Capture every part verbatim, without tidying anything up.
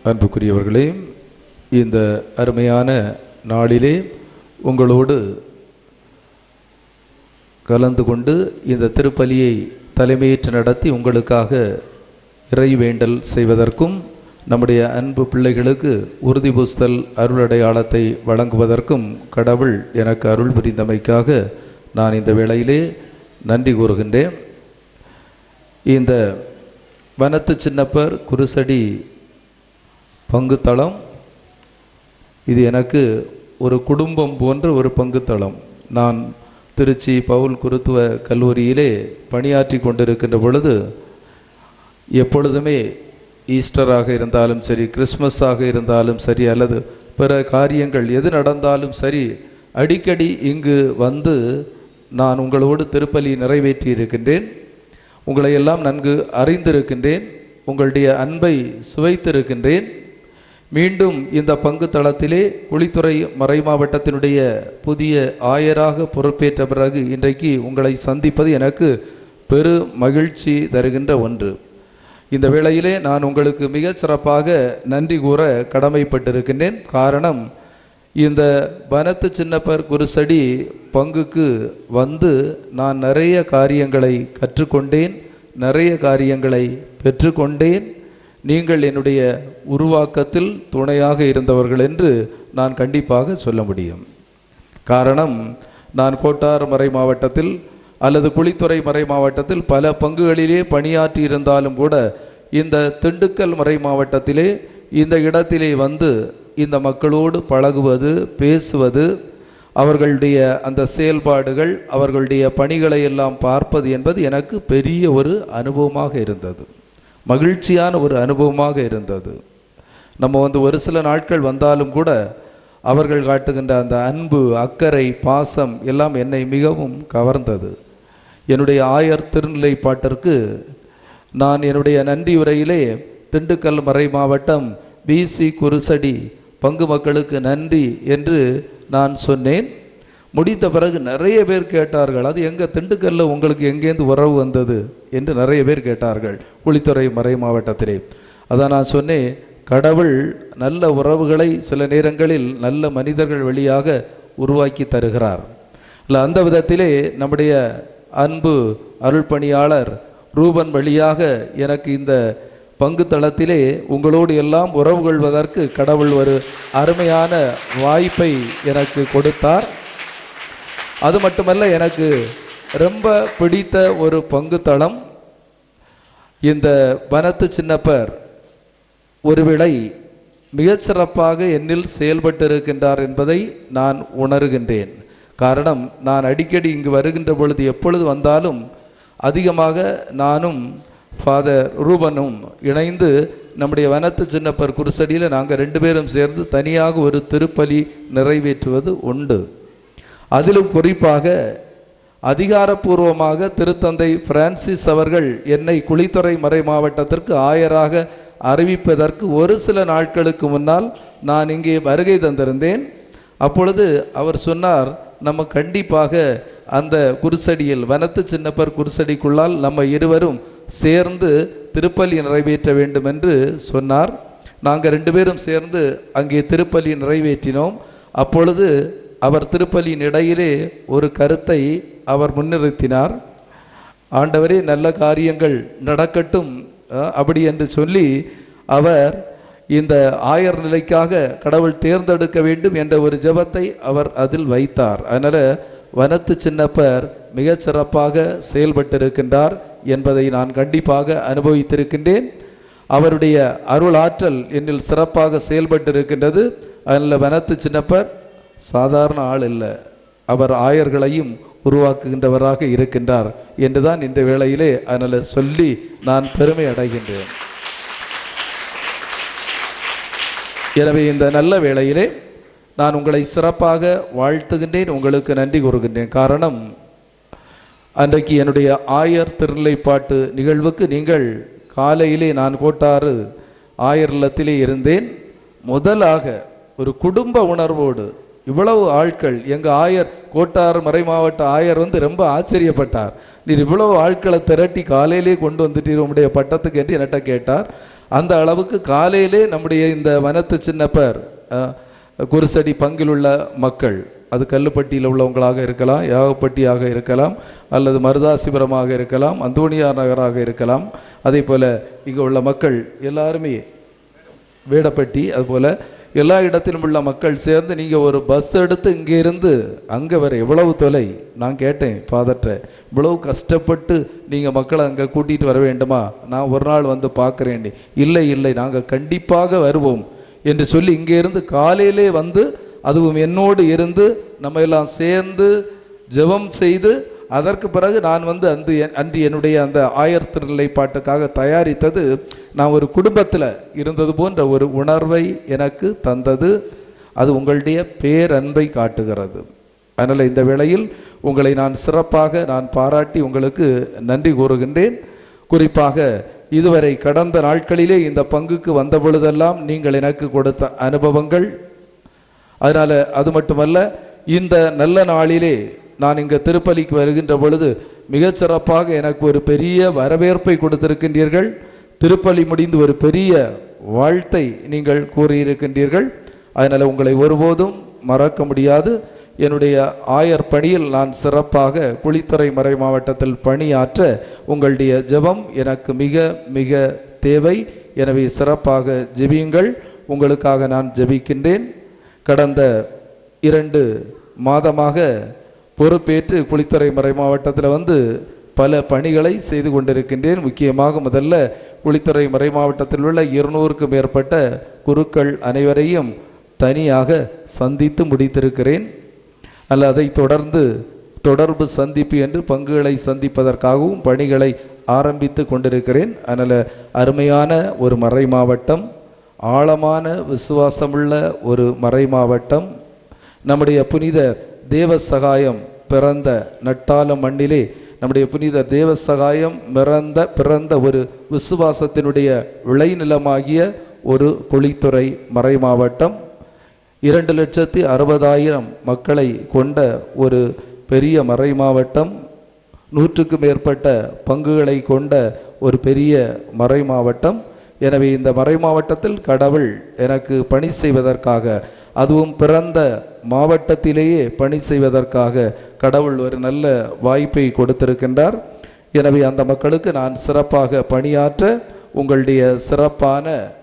அன்புக்குரியவர்களே, இந்த அருமையான நாளிலே உங்களோடு கலந்து கொண்டு இந்த திருப்பலியை தலைமையேற்று நடத்தி உங்களுக்காக இறைவேண்டல் செய்வதற்கும் நம்முடைய அன்பு பிள்ளைகளுக்கு உறுதி பூசுதல் அருளடையாளத்தை வழங்குவதற்கும் கடவுள் எனக்கு அருள் புரிந்தமைக்காக நான் இந்த வேளையிலே நன்றி கூறுகின்றேன். இந்த வனத்து சின்னப்பர் குருசடி பங்குத்தளம் இது எனக்கு ஒரு குடும்பம் போன்ற ஒரு பங்குத்தளம். நான் திருச்சி பவுல் குருத்துவ கல்லூரியிலே பணியாற்றி கொண்டிருக்கின்ற பொழுது எப்பொழுதுமே ஈஸ்டராக இருந்தாலும் சரி, கிறிஸ்மஸாக இருந்தாலும் சரி, அல்லது பிற காரியங்கள் எது நடந்தாலும் சரி, அடிக்கடி இங்கு வந்து நான் உங்களோடு திருப்பலி நிறைவேற்றி இருக்கின்றேன். உங்களை எல்லாம் நன்கு அறிந்திருக்கின்றேன். உங்களுடைய அன்பை சுவைத்திருக்கின்றேன். மீண்டும் இந்த பங்கு தளத்திலே குளித்துறை மறை மாவட்டத்தினுடைய புதிய ஆயராக பொறுப்பேற்ற பிறகு இன்றைக்கு உங்களை சந்திப்பது எனக்கு பெரு மகிழ்ச்சி தருகின்ற ஒன்று. இந்த வேளையிலே நான் உங்களுக்கு மிகச் சிறப்பாக நன்றி கூற கடமைப்பட்டிருக்கின்றேன். காரணம், இந்த வனத்து சின்னப்பர் குருசடி பங்குக்கு வந்து நான் நிறைய காரியங்களை கற்றுக்கொண்டேன், நிறைய காரியங்களை பெற்றுக்கொண்டேன். நீங்கள் என்னுடைய உருவாக்கத்தில் துணையாக இருந்தவர்கள் என்று நான் கண்டிப்பாக சொல்ல முடியும். காரணம், நான் கோட்டார் மறை மாவட்டத்தில் அல்லது குளித்துறை மறை மாவட்டத்தில் பல பங்குகளிலே பணியாற்றி இருந்தாலும் கூட இந்த திண்டுக்கல் மறை மாவட்டத்திலே இந்த இடத்திலே வந்து இந்த மக்களோடு பழகுவது, பேசுவது, அவர்களுடைய அந்த செயல்பாடுகள், அவர்களுடைய பணிகளை எல்லாம் பார்ப்பது என்பது எனக்கு பெரிய ஒரு அனுபவமாக இருந்தது, மகிழ்ச்சியான ஒரு அனுபவமாக இருந்தது. நம்ம வந்து ஒரு சில நாட்கள் வந்தாலும் கூட அவர்கள் காட்டுகின்ற அந்த அன்பு, அக்கறை, பாசம் எல்லாம் என்னை மிகவும் கவர்ந்தது. என்னுடைய ஆயர் திருநிலைப்பாட்டிற்கு நான் என்னுடைய நன்றி உரையிலே திண்டுக்கல் மறை மாவட்டம் பிசி குருசடி பங்கு மக்களுக்கு நன்றி என்று நான் சொன்னேன். முடித்த பிறகு நிறைய பேர் கேட்டார்கள், அது எங்கே திண்டுக்கல்ல உங்களுக்கு எங்கேருந்து உறவு வந்தது என்று நிறைய பேர் கேட்டார்கள் குளித்துறை மறை மாவட்டத்திலே. அதான் நான் சொன்னேன், கடவுள் நல்ல உறவுகளை சில நேரங்களில் நல்ல மனிதர்கள் வழியாக உருவாக்கி தருகிறார். இல்லை, அந்த விதத்திலே நம்முடைய அன்பு அருள் பணியாளர் ரூபன் வழியாக எனக்கு இந்த பங்கு தளத்திலே உங்களோடு எல்லாம் உறவு கொள்வதற்கு கடவுள் ஒரு அருமையான வாய்ப்பை எனக்கு கொடுத்தார். அது மட்டுமல்ல, எனக்கு ரொம்ப பிடித்த ஒரு பங்கு தளம் இந்த வனத்து சின்னப்பர் ஒருவேளை மிகச்சிறப்பாக என்னில் செயல்பட்டிருக்கின்றார் என்பதை நான் உணர்கின்றேன். காரணம், நான் அடிக்கடி இங்கு வருகின்ற பொழுது எப்பொழுது வந்தாலும் அதிகமாக நானும் ஃபாதர் ரூபனும் இணைந்து நம்முடைய வனத்து சின்னப்பர் குருசடியில் நாங்கள் ரெண்டு பேரும் சேர்ந்து தனியாக ஒரு திருப்பலி நிறைவேற்றுவது உண்டு. அதிலும் குறிப்பாக அதிகாரப்பூர்வமாக திருத்தந்தை பிரான்சிஸ் அவர்கள் என்னை குளித்துறை மறை மாவட்டத்திற்கு ஆயராக அறிவிப்பதற்கு ஒரு சில நாட்களுக்கு முன்னால் நான் இங்கே வருகை தந்திருந்தேன். அப்பொழுது அவர் சொன்னார், நம்ம கண்டிப்பாக அந்த குருசடியில் வனத்து சின்னப்பர் குருசடிக்குள்ளால் நம்ம இருவரும் சேர்ந்து திருப்பலி நிறைவேற்ற வேண்டும் என்று சொன்னார். நாங்கள் ரெண்டு பேரும் சேர்ந்து அங்கே திருப்பலி நிறைவேற்றினோம். அப்பொழுது அவர் திருப்பலியின் இடையிலே ஒரு கருத்தை அவர் முன்னிறுத்தினார். ஆண்டவரே, நல்ல காரியங்கள் நடக்கட்டும் அப்படி என்று சொல்லி அவர் இந்த ஆயர் நிலைக்காக கடவுள் தேர்ந்தெடுக்க வேண்டும் என்ற ஒரு ஜெபத்தை அவர் அதில் வைத்தார். அதனால் வனத்து சின்னப்பர் மிகச் சிறப்பாக செயல்பட்டிருக்கின்றார் என்பதை நான் கண்டிப்பாக அனுபவித்திருக்கின்றேன். அவருடைய அருள் ஆற்றல் என்னில் சிறப்பாக செயல்பட்டிருக்கின்றது. அதனால் வனத்து சின்னப்பர் சாதாரண ஆள் இல்லை, அவர் ஆயர்களையும் உருவாக்குகின்றவராக இருக்கின்றார் என்றுதான் இந்த வேளையிலே அதனால் சொல்லி நான் பெருமை அடைகின்றேன். எனவே இந்த நல்ல வேளையிலே நான் உங்களை சிறப்பாக வாழ்த்துகின்றேன், உங்களுக்கு நன்றி கூறுகின்றேன். காரணம், அன்றைக்கு என்னுடைய ஆயர் திருநிலைப்பாட்டு நிகழ்வுக்கு நீங்கள் காலையிலே நான் கோட்டாறு ஆயர் இல்லத்திலே இருந்தேன். முதலாக ஒரு குடும்ப உணர்வோடு இவ்வளவு ஆட்கள், எங்கள் ஆயர் கோட்டார் மறை மாவட்ட ஆயர் வந்து ரொம்ப ஆச்சரியப்பட்டார். நீர் இவ்வளவு ஆட்களை திரட்டி காலையிலே கொண்டு வந்துட்டீர் உங்களுடைய பட்டத்துக்கு என்று என்கிட்ட கேட்டார். அந்த அளவுக்கு காலையிலே நம்முடைய இந்த வனத்து சின்னப்பர் குருசடி பங்கில் உள்ள மக்கள், அது கல்லுப்பட்டியில் உள்ளவங்களாக இருக்கலாம், யாகப்பட்டியாக இருக்கலாம், அல்லது மருதாசிபுரமாக இருக்கலாம், அந்தோணியார் நகராக இருக்கலாம், அதே போல் இங்கே உள்ள மக்கள் எல்லாருமே வேடப்பட்டி, அதுபோல் எல்லா இடத்திலும் உள்ள மக்கள் சேர்ந்து நீங்கள் ஒரு பஸ் எடுத்து இங்கே இருந்து அங்கே வர எவ்வளவு தொலை, நான் கேட்டேன் ஃபாதர்கிட்ட, இவ்வளவு கஷ்டப்பட்டு நீங்கள் மக்களை அங்கே கூட்டிகிட்டு வர வேண்டுமா, நான் ஒரு நாள் வந்து பார்க்குறேன். இல்லை இல்லை நாங்கள் கண்டிப்பாக வருவோம் என்று சொல்லி இங்கே இருந்து காலையிலே வந்து, அதுவும் என்னோடு இருந்து நம்ம எல்லாம் சேர்ந்து ஜெபம் செய்து, அதற்கு பிறகு நான் வந்து அந்த அன்று என்னுடைய அந்த ஆயர் திருநிலைப்பாட்டுக்காக தயாரித்தது நான் ஒரு குடும்பத்தில் இருந்தது போன்ற ஒரு உணர்வை எனக்கு தந்தது. அது உங்களுடைய பேரன்பை காட்டுகிறது. அதனால் இந்த வேளையில் உங்களை நான் சிறப்பாக நான் பாராட்டி உங்களுக்கு நன்றி கூறுகின்றேன். குறிப்பாக இதுவரை கடந்த நாட்களிலே இந்த பங்குக்கு வந்த பொழுதெல்லாம் நீங்கள் எனக்கு கொடுத்த அனுபவங்கள், அதனால் அது மட்டுமல்ல, இந்த நல்ல நாளிலே நான் இங்கே திருப்பலிக்கு வருகின்ற பொழுது மிகச்சிறப்பாக எனக்கு ஒரு பெரிய வரவேற்பை கொடுத்திருக்கின்றீர்கள். திருப்பலி முடிந்து ஒரு பெரிய வாழ்த்தை நீங்கள் கூறியிருக்கின்றீர்கள். அதனால் உங்களை ஒருபோதும் மறக்க முடியாது. என்னுடைய ஆயர் பணியில் நான் சிறப்பாக குளித்துறை மறை மாவட்டத்தில் பணியாற்ற உங்களுடைய ஜெபம் எனக்கு மிக மிக தேவை. எனவே சிறப்பாக ஜெபியுங்கள். உங்களுக்காக நான் ஜெபிக்கின்றேன். கடந்த இரண்டு மாதமாக பொறுப்பேற்று குளித்துறை மறை மாவட்டத்தில் வந்து பல பணிகளை செய்து கொண்டிருக்கின்றேன். முக்கியமாக முதல்ல குளித்துறை மறை மாவட்டத்தில் உள்ள இருநூறுக்கும் மேற்பட்ட குருக்கள் அனைவரையும் தனியாக சந்தித்து முடித்திருக்கிறேன். அல்ல, அதை தொடர்ந்து தொடர்பு சந்திப்பு என்று பங்குகளை சந்திப்பதற்காகவும் பணிகளை ஆரம்பித்து கொண்டிருக்கிறேன். அதனால் அருமையான ஒரு மறை மாவட்டம், ஆழமான விசுவாசமுள்ள ஒரு மறை மாவட்டம். நம்முடைய புனித தேவசகாயம் பிறந்த நட்டாலம் மண்ணிலே நம்முடைய புனித தேவசகாயம் பிறந்த பிறந்த ஒரு விசுவாசத்தினுடைய விளைநிலமாகிய ஒரு குளித்துறை மறை மாவட்டம். இரண்டு லட்சத்தி அறுபதாயிரம் மக்களை கொண்ட ஒரு பெரிய மறை மாவட்டம், நூற்றுக்கும் மேற்பட்ட பங்குகளை கொண்ட ஒரு பெரிய மறை மாவட்டம். எனவே இந்த மறை மாவட்டத்தில் கடவுள் எனக்கு பணி செய்வதற்காக, அதுவும் பிறந்த மாவட்டத்திலேயே பணி செய்வதற்காக கடவுள் ஒரு நல்ல வாய்ப்பை கொடுத்திருக்கின்றார். எனவே அந்த மக்களுக்கு நான் சிறப்பாக பணியாற்ற உங்களுடைய சிறப்பான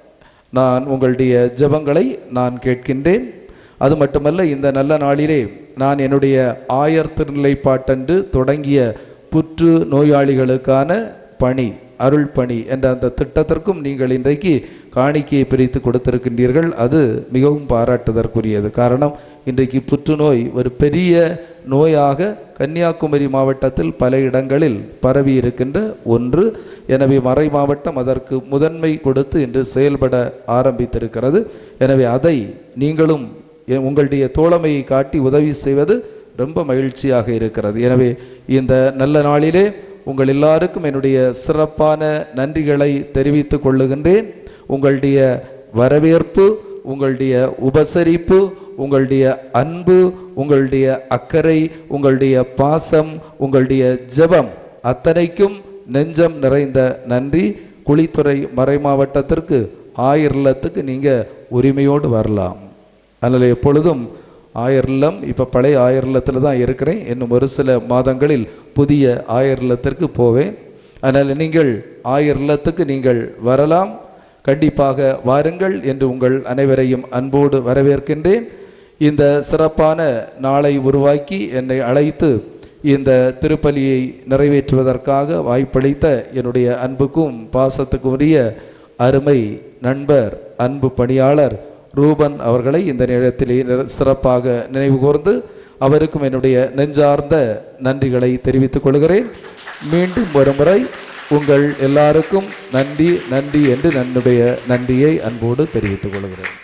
நான் உங்களுடைய ஜெபங்களை நான் கேட்கின்றேன். அது மட்டுமல்ல, இந்த நல்ல நாளிலே நான் என்னுடைய ஆயர் திருநிலைப்பாட்டன்று தொடங்கிய புற்று நோயாளிகளுக்கான பணி, அருள் பணி என்ற அந்த திட்டத்திற்கும் நீங்கள் இன்றைக்கு காணிக்கையை பிரித்து கொடுத்திருக்கின்றீர்கள். அது மிகவும் பாராட்டுதற்குரியது. காரணம், இன்றைக்கு புற்றுநோய் ஒரு பெரிய நோயாக கன்னியாகுமரி மாவட்டத்தில் பல இடங்களில் பரவி இருக்கின்ற ஒன்று. எனவே மறை மாவட்டம் அதற்கு முதன்மை கொடுத்து இன்று செயல்பட ஆரம்பித்திருக்கிறது. எனவே அதை நீங்களும் உங்களுடைய தோழமையை காட்டி உதவி செய்வது ரொம்ப மகிழ்ச்சியாக இருக்கிறது. எனவே இந்த நல்ல நாளிலே உங்கள் எல்லாருக்கும் என்னுடைய சிறப்பான நன்றிகளை தெரிவித்துக் கொள்ளுகின்றேன். உங்களுடைய வரவேற்பு, உங்களுடைய உபசரிப்பு, உங்களுடைய அன்பு, உங்களுடைய அக்கறை, உங்களுடைய பாசம், உங்களுடைய ஜெபம் அத்தனைக்கும் நெஞ்சம் நிறைந்த நன்றி. குளித்துறை மறை மாவட்டத்திற்கு ஆயர் இல்லத்துக்கு நீங்கள் உரிமையோடு வரலாம். அதனால் எப்பொழுதும் ஆயர் இல்லம், இப்போ பழைய ஆயர் இல்லத்தில் தான் இருக்கிறேன். இன்னும் ஒரு சில மாதங்களில் புதிய ஆயர் இல்லத்திற்கு போவேன். அதனால் நீங்கள் ஆயர் இல்லத்துக்கு நீங்கள் வரலாம், கண்டிப்பாக வாருங்கள் என்று உங்கள் அனைவரையும் அன்போடு வரவேற்கின்றேன். இந்த சிறப்பான நாளை உருவாக்கி என்னை அழைத்து இந்த திருப்பலியை நிறைவேற்றுவதற்காக வாய்ப்பளித்த என்னுடைய அன்புக்கும் பாசத்துக்கும் உரிய அருமை நண்பர், அன்பு பணியாளர் ரூபன் அவர்களை இந்த நேரத்திலே சிறப்பாக நினைவு கூர்ந்து அவருக்கும் என்னுடைய நெஞ்சார்ந்த நன்றிகளை தெரிவித்துக் கொள்கிறேன். மீண்டும் ஒரு முறை உங்கள் எல்லாருக்கும் நன்றி நன்றி என்று என்னுடைய நன்றியை அன்போடு தெரிவித்துக் கொள்கிறேன்.